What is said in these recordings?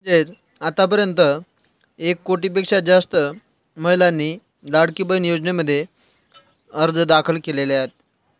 आतापर्यंत 1 कोटीपेक्षा जास्त महिलांनी लाडकी बहीण योजनेमध्ये अर्ज दाखल केलेले आहेत।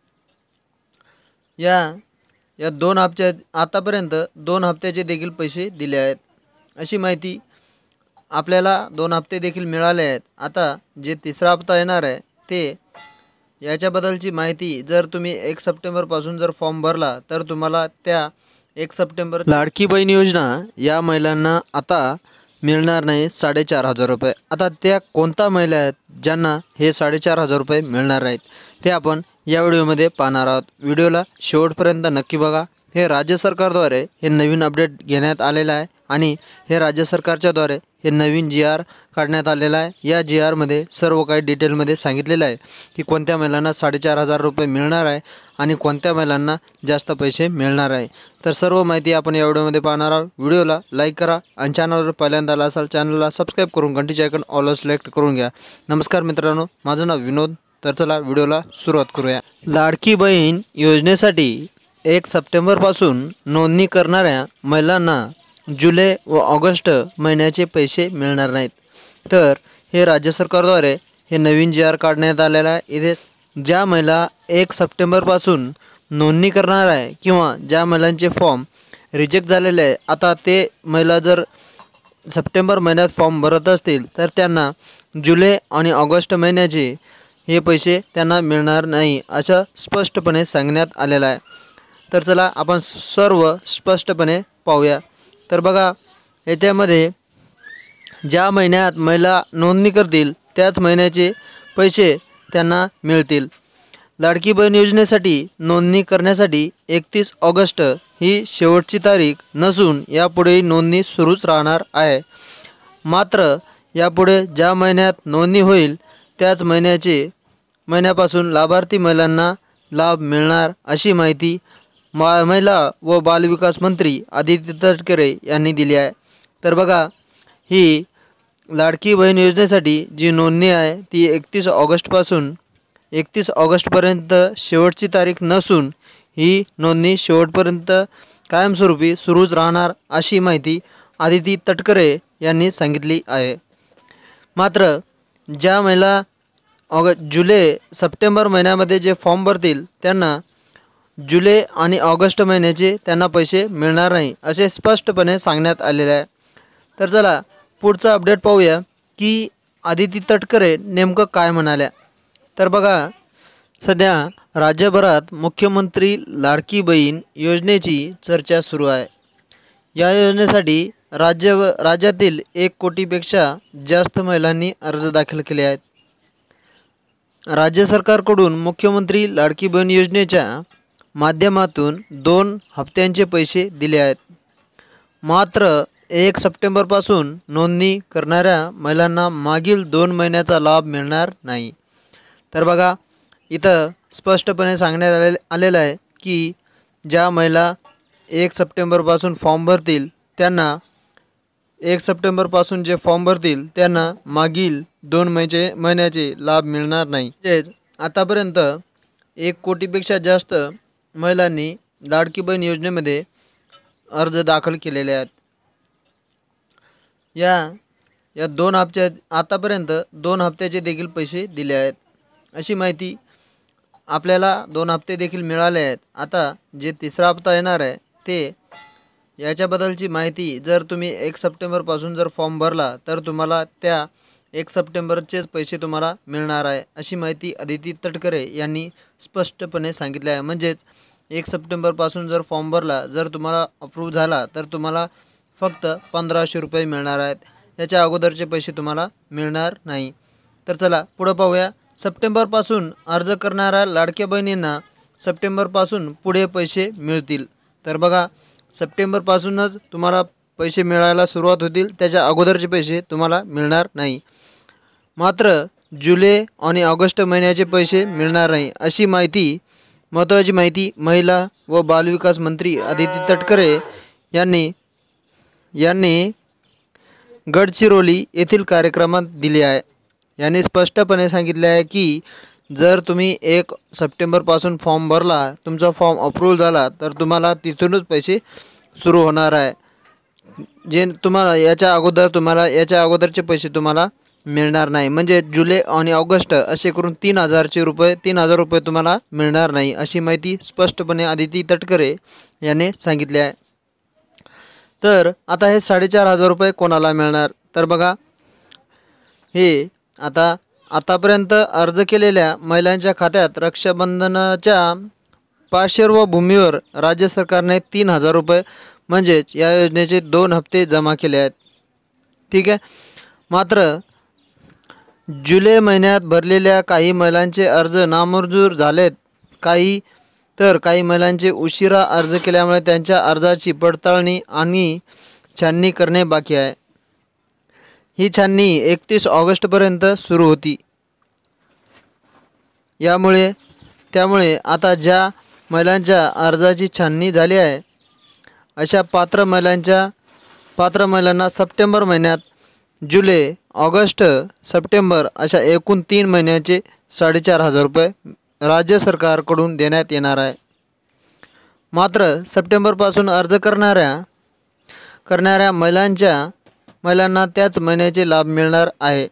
या या 2 हप्त्यात आतापर्यंत 2 हप्त्याचे देखील पैसे दिले आहेत अशी माहिती आपल्याला 2 हप्ते देखील मिळाले आहेत। आता जे तिसरा हप्ता येणार आहे ते याच्याबद्दलची माहिती जर तुम्ही 1 सप्टेंबरपासून जर फॉर्म भरला तर तुम्हाला त्या 1 सप्टेंबर लाडकी बहीण योजना या महिलांना आता मिळणार नाही 4,500 रुपये। आता त्या कोणत्या महिला आहेत ज्यांना हे 4,500 रुपये मिळणार नाहीत ते आपण या व्हिडिओमध्ये पाहणार आहोत। व्हिडिओला शेवटपर्यंत नक्की बघा। हे राज्य सरकारद्वारे हे नवीन अपडेट घेण्यात आलेलं आहे आणि हे राज्य सरकारच्याद्वारे हे नवीन GR काढण्यात आलेला आहे। या GRमध्ये सर्व काही डिटेलमध्ये सांगितलेलं आहे की कोणत्या महिलांना 4,500 रुपये मिळणार आहे आणि कोणत्या महिलांना जास्त पैसे मिळणार आहे। तर सर्व माहिती आपण या व्हिडिओमध्ये पाहणार आहोत। व्हिडिओला लाईक करा आणि चॅनलवर पहिल्यांदा आला असाल चॅनलला सबस्क्राईब करून घंटीचे आयकॉन ऑल सिलेक्ट करून घ्या। नमस्कार मित्रांनो, माझं नाव विनोद। तर चला व्हिडिओला सुरुवात करूया। लाडकी बहीण योजनेसाठी 1 सप्टेंबरपासून नोंदणी करणाऱ्या महिलांना जुलै व ऑगस्ट महिन्याचे पैसे मिळणार नाहीत। तर हे राज्य सरकारद्वारे हे नवीन GR काढण्यात आलेला आहे। इथे ज्या महिला 1 सप्टेंबरपासून नोंदणी करणार आहे किंवा ज्या महिलांचे फॉर्म रिजेक्ट झालेले आहे, आता ते महिला जर सप्टेंबर महिन्यात फॉर्म भरत असतील तर त्यांना जुलै आणि ऑगस्ट महिन्याचे हे पैसे त्यांना मिळणार नाही असं स्पष्टपणे सांगण्यात आलेलं आहे। तर चला आपण सर्व स्पष्टपणे पाहूया। तर बघा, याच्यामध्ये ज्या महिन्यात महिला नोंदणी करतील त्याच महिन्याचे पैसे त्यांना मिळतील। लाडकी बहीण योजनेसाठी नोंदणी करण्यासाठी 31 ऑगस्ट ही शेवटची तारीख नसून यापुढे नोंदणी सुरूच राहणार आहे। मात्र यापुढे ज्या महिन्यात नोंदणी होईल त्याच महिन्यापासून लाभार्थी महिलांना लाभ मिळणार अशी माहिती महिला व बालविकास मंत्री आदिती तटकरे यांनी दिली आहे। तर बघा, ही लाडकी बहीण योजनेसाठी जी नोंदणी आहे ती 31 ऑगस्टपर्यंत शेवटची तारीख नसून ही नोंदणी शेवटपर्यंत कायमस्वरूपी सुरूच राहणार अशी माहिती आदिती तटकरे यांनी सांगितली आहे। मात्र ज्या महिला जुलै सप्टेंबर महिन्यामध्ये जे फॉर्म भरतील त्यांना जुलै आणि ऑगस्ट महिन्याचे त्यांना पैसे मिळणार नाही असे स्पष्टपणे सांगण्यात आलेले आहे। तर चला पुढचा अपडेट पाहूया की आदिती तटकरे नेमकं काय म्हणाल्या। तर बघा, सध्या राज्यभरात मुख्यमंत्री लाडकी बहीण योजनेची चर्चा सुरू आहे। या योजनेसाठी राज्यातील 1 कोटीपेक्षा जास्त महिलांनी अर्ज दाखल केले आहेत। राज्य सरकारकडून मुख्यमंत्री लाडकी बहीण योजनेच्या माध्यमातून 2 हप्त्यांचे पैसे दिले आहेत। मात्र 1 सप्टेंबरपासून नोंदणी करणाऱ्या महिलांना मागील 2 महिन्याचा लाभ मिळणार नाही। तर बघा, इथं स्पष्टपणे सांगण्यात आलेलं आहे की ज्या महिला 1 सप्टेंबरपासून फॉर्म भरतील त्यांना 1 सप्टेंबरपासून जे फॉर्म भरतील त्यांना मागील 2 महिन्याचे लाभ मिळणार नाही। आतापर्यंत 1 कोटीपेक्षा जास्त महिलांनी लाडकी बहीण योजनेमध्ये अर्ज दाखल केलेले आहेत। या 2 हप्त्यात आतापर्यंत 2 हप्त्याचे देखील पैसे दिले आहेत अशी माहिती आपल्याला 2 हप्ते देखील मिळाले आहेत। आता जे तिसरा हप्ता येणार आहे ते याच्याबद्दलची माहिती जर तुम्ही 1 सप्टेंबरपासून जर फॉर्म भरला तर तुम्हाला त्या 1 सप्टेंबरचेच पैसे तुम्हाला मिळणार आहे अशी माहिती आदिती तटकरे यांनी स्पष्टपणे सांगितले आहे। म्हणजेच 1 सप्टेंबरपासून जर फॉर्म भरला, जर तुम्हाला अप्रूव्ह झाला तर तुम्हाला फक्त 1,500 रुपये मिळणार आहेत। याच्या अगोदरचे पैसे तुम्हाला मिळणार नाही। तर चला पुढे पाहूया। सप्टेंबरपासून अर्ज करणाऱ्या लाडक्या बहिणींना सप्टेंबरपासून पुढे पैसे मिळतील। तर बघा, सप्टेंबरपासूनच तुम्हाला पैसे मिळायला सुरुवात होतील, त्याच्या अगोदरचे पैसे तुम्हाला मिळणार नाही। मात्र जुलै आणि ऑगस्ट महिन्याचे पैसे मिळणार नाही अशी महत्त्वाची माहिती महिला व बालविकास मंत्री आदिती तटकरे यांनी गडचिरोली येथील कार्यक्रमात दिली आहे। यांनी स्पष्टपणे सांगितले आहे की जर तुम्ही 1 सप्टेंबरपासून फॉर्म भरला, तुमचा फॉर्म अप्रूव्ह झाला तर तुम्हाला तिथूनच पैसे सुरू होणार आहे। जे तुम्हाला याच्या अगोदरचे पैसे तुम्हाला मिळणार नाही, म्हणजे जुलै आणि ऑगस्ट असे करून 3,000 रुपये तुम्हाला मिळणार नाही, अशी माहिती स्पष्टपणे आदिती तटकरे याने सांगितले आहे. तर आता हे 4,500 रुपये कोणाला मिळणार? तर बघा, हे आतापर्यंत अर्ज केलेल्या महिलांच्या खात्यात रक्षाबंधनाच्या पार्श्वभूमीवर राज्य सरकारने 3,000 रुपये म्हणजेच या योजनेचे 2 हप्ते जमा केले आहेत. ठीक आहे. मात्र जुलै महिन्यात भरलेल्या काही महिलांचे अर्ज नामंजूर झालेत. काही महिलांचे उशिरा अर्ज केल्यामुळे त्यांच्या अर्जाची पडताळणी आणि छाननी करणे बाकी आहे. ही छाननी 31 ऑगस्टपर्यंत सुरू होती. त्यामुळे आता ज्या महिलांच्या अर्जाची छाननी झाली आहे अशा पात्र महिलांना सप्टेंबर महिन्यात जुलै, ऑगस्ट, सप्टेंबर अशा एकूण 3 महिन्याचे 4,500 रुपये राज्य सरकारकडून देण्यात येणार आहे. मात्र सप्टेंबरपासून अर्ज करणाऱ्या महिलांना त्याच महिन्याचे लाभ मिळणार आहे.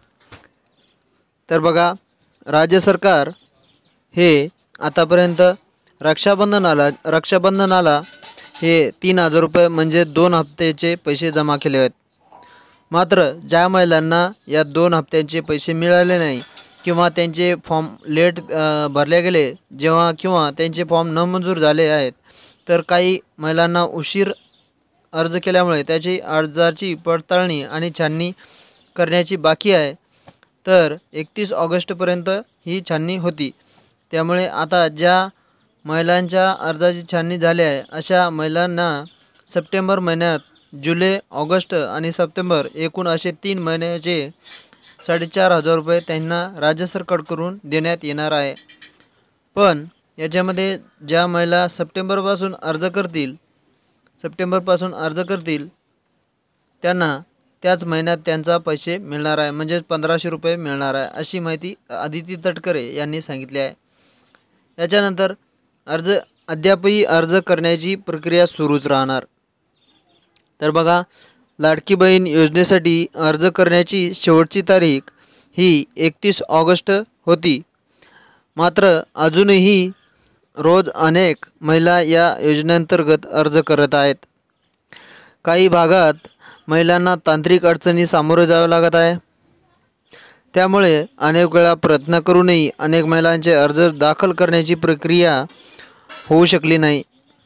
तर बघा, राज्य सरकार हे आतापर्यंत रक्षाबंधनाला हे 3,000 रुपये म्हणजे 2 हप्त्याचे पैसे जमा केले आहेत. मात्र ज्या महिलांना या 2 हप्त्यांचे पैसे मिळाले नाही किंवा त्यांचे फॉर्म लेट भरले गेले किंवा त्यांचे फॉर्म न मंजूर झाले आहेत, तर काही महिलांना उशीर अर्ज केल्यामुळे त्याची अर्जाची पडताळणी आणि छाननी करण्याची बाकी आहे. तर 31 ऑगस्टपर्यंत ही छाननी होती. त्यामुळे आता ज्या महिलांच्या अर्जाची छाननी झाली आहे अशा महिलांना सप्टेंबर महिन्यात जुलै, ऑगस्ट आणि सप्टेंबर एकूण असे 3 महिन्याचे 4,500 रुपये त्यांना राज्य सरकारकडून देण्यात येणार आहे. पण याच्यामध्ये ज्या महिला सप्टेंबरपासून अर्ज करतील त्यांना त्याच महिन्यात त्यांचा पैसे मिळणार आहे, म्हणजे 1,500 रुपये मिळणार आहे, अशी माहिती आदिती तटकरे यांनी सांगितली आहे. याच्यानंतर अद्यापही अर्ज करण्याची प्रक्रिया सुरूच राहणार. तर बघा, लाडकी बहीण योजनेसाठी अर्ज करण्याची शेवटची तारीख ही 31 ऑगस्ट होती. मात्र अजूनही रोज अनेक महिला या योजनेअंतर्गत अर्ज करत आहेत. काही भागात महिलांना तांत्रिक अडचणी सामोरे जावे लागत आहे. त्यामुळे अनेक वेळा प्रयत्न करूनही अनेक महिलांचे अर्ज दाखल करण्याची प्रक्रिया होऊ शकली नाही.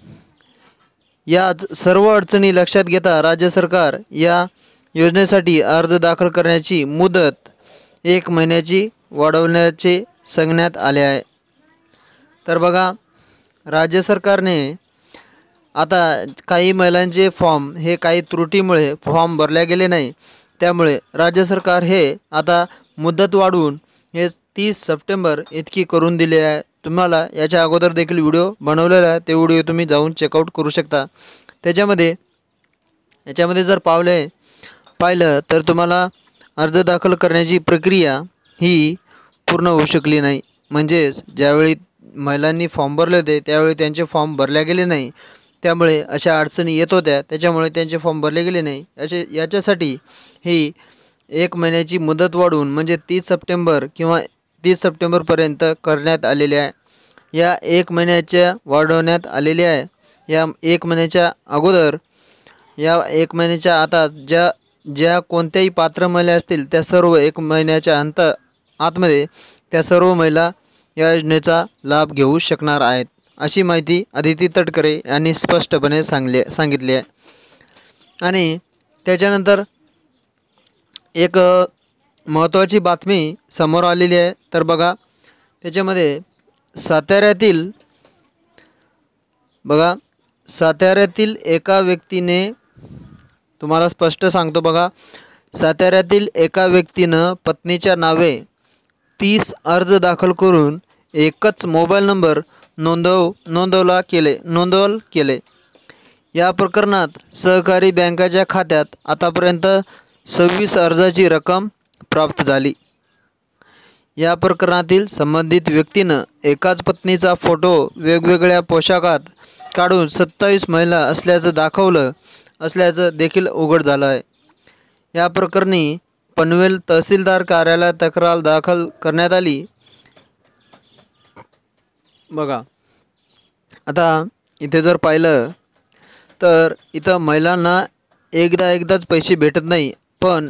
याच सर्व अडचणी लक्षात घेता राज्य सरकार या योजनेसाठी अर्ज दाखल करण्याची मुदत 1 महिन्याची वाढवण्याचे सांगण्यात आले आहे. तर बघा, राज्य सरकारने आता काही महिलांचे फॉर्म हे काही त्रुटीमुळे फॉर्म भरले गेले नाही, त्यामुळे राज्य सरकार हे आता मुदत वाढवून हे 30 सप्टेंबर इतकी करून दिले आहे. तुम्हाला याच्या अगोदर देखील व्हिडिओ बनवलेला आहे, ते व्हिडिओ तुम्ही जाऊन चेकआउट करू शकता. याच्यामध्ये जर पाहिलं तर तुम्हाला अर्ज दाखल करण्याची प्रक्रिया ही पूर्ण होऊ शकली नाही. म्हणजेच ज्यावेळी महिलांनी फॉर्म भरले होते त्यावेळी त्यांचे फॉर्म भरले गेले नाही, त्यामुळे अशा अडचणी येत होत्या, त्याच्यामुळे त्यांचे फॉर्म भरले गेले नाही. याच्यासाठी ही 1 महिन्याची मुदत वाढवून म्हणजे 30 सप्टेंबर किंवा 30 सप्टेंबरपर्यंत करण्यात आलेले आहे. या 1 महिन्याच्या वाढवण्यात आलेले आहे. या 1 महिन्याच्या अगोदर या 1 महिन्याच्या आता ज्या कोणत्याही पात्र महिला असतील त्या सर्व 1 महिन्याच्या आतमध्ये त्या सर्व महिला या योजनेचा लाभ घेऊ शकणार आहेत, अशी माहिती आदिती तटकरे यांनी स्पष्टपणे सांगितली आहे. आणि त्याच्यानंतर एक महत्त्वाची बातमी समोर आलेली आहे. तर बघा, त्याच्यामध्ये साताऱ्यातील एका व्यक्तीने, तुम्हाला स्पष्ट सांगतो बघा, साताऱ्यातील एका व्यक्तीनं पत्नीच्या नावे 30 अर्ज दाखल करून एकच मोबाईल नंबर नोंदवल केले. या प्रकरणात सहकारी बँकाच्या खात्यात आतापर्यंत 26 अर्जाची रक्कम प्राप्त झाली. या प्रकरणातील संबंधित व्यक्तीनं एकाच पत्नीचा फोटो वेगवेगळ्या पोशाखात काढून 27 महिला असल्याचं दाखवलं असल्याचं देखील उघड झालं आहे। या प्रकरणी पनवेल तहसीलदार कार्यालयात तक्रार दाखल करण्यात आली। बघा, आता इथे जर पाहिलं तर इथं महिलांना एकदाच पैसे भेटत नाही, पण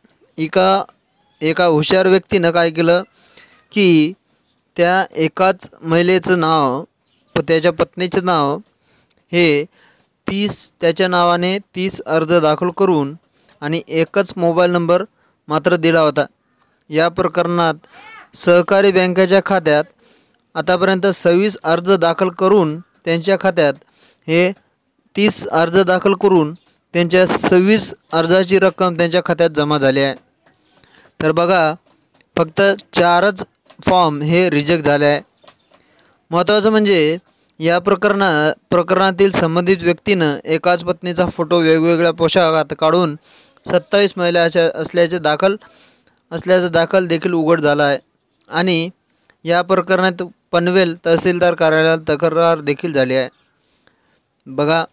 एका हुशार व्यक्तीनं काय केलं की त्या एकाच महिलेचं नाव त्याच्या पत्नीचं नाव हे त्याच्या नावाने 30 अर्ज दाखल करून आणि एकच मोबाईल नंबर मात्र दिला होता। या प्रकरणात सहकारी बँकेच्या खात्यात आतापर्यंत 26 अर्ज दाखल करून त्यांच्या खात्यात हे 30 अर्ज दाखल करून त्यांच्या 26 अर्जाची रक्कम त्यांच्या खात्यात जमा झाली आहे। तर बघा, फक्त 4च फॉर्म हे रिजेक्ट झाले आहे। महत्त्वाचं म्हणजे या प्रकरणातील संबंधित व्यक्तीनं एकाच पत्नीचा फोटो वेगवेगळ्या पोशाखात काढून 27 महिला असल्याचं दाखल देखील उघड झाला आहे आणि या प्रकरणात पनवेल तहसीलदार कार्यालयात तक्रार देखील झाली आहे। बघा,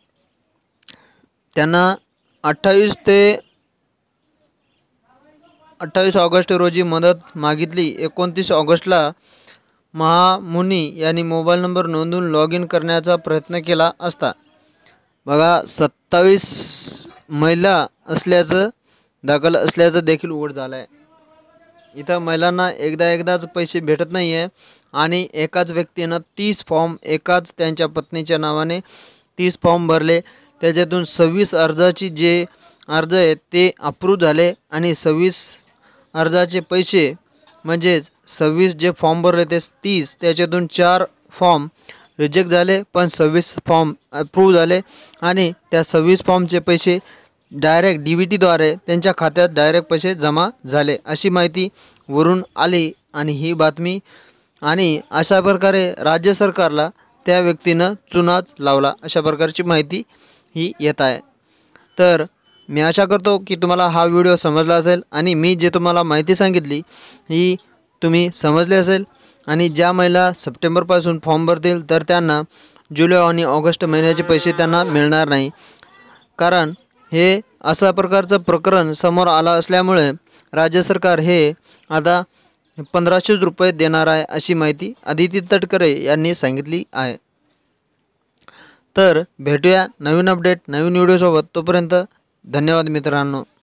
त्यांना 28 ऑगस्ट रोजी मदत मागितली। 29 ऑगस्टला महामुनी यांनी मोबाईल नंबर नोंदवून लॉग इन करण्याचा प्रयत्न केला असता बघा 27 महिला दाखल असल्याचं देखील उघड झालं आहे। इथं महिलांना एकदाच पैसे भेटत नाही आहे आणि एकाच व्यक्तीनं 30 फॉर्म त्यांच्या पत्नीच्या नावाने 30 फॉर्म भरले। त्याच्यातून 26 अर्जाची जे अर्ज आहेत ते अप्रूव्ह झाले आणि 26 अर्जाचे पैसे म्हणजेच 26 जे फॉर्म भरले ते 30, त्याच्यातून 4 फॉर्म रिजेक्ट झाले, पण 26 फॉर्म अप्रूव्ह झाले आणि त्या 26 फॉर्मचे पैसे डायरेक्ट DBTद्वारे त्यांच्या खात्यात डायरेक्ट पैसे जमा झाले अशी माहिती वरून आली। आणि ही बातमी आणि अशा प्रकारे राज्य सरकारला त्या व्यक्तीनं चुनाच लावला अशा प्रकारची माहिती ही येत आहे। तर मी आशा करतो की तुम्हाला हा व्हिडिओ समजला असेल आणि मी जे तुम्हाला माहिती सांगितली ही तुम्ही समजले असेल। आणि ज्या महिला सप्टेंबरपासून फॉर्म भरतील तर त्यांना जुलै आणि ऑगस्ट महिन्याचे पैसे त्यांना मिळणार नाही, कारण हे अशा प्रकारचं प्रकरण समोर आलं असल्यामुळे राज्य सरकार हे आता 1500 रुपये देणार आहे अशी माहिती अदिती तटकरे यांनी सांगितली आहे। तर भेटूया नवीन अपडेट नवीन व्हिडिओसोबत, तोपर्यंत धन्यवाद मित्रांनो।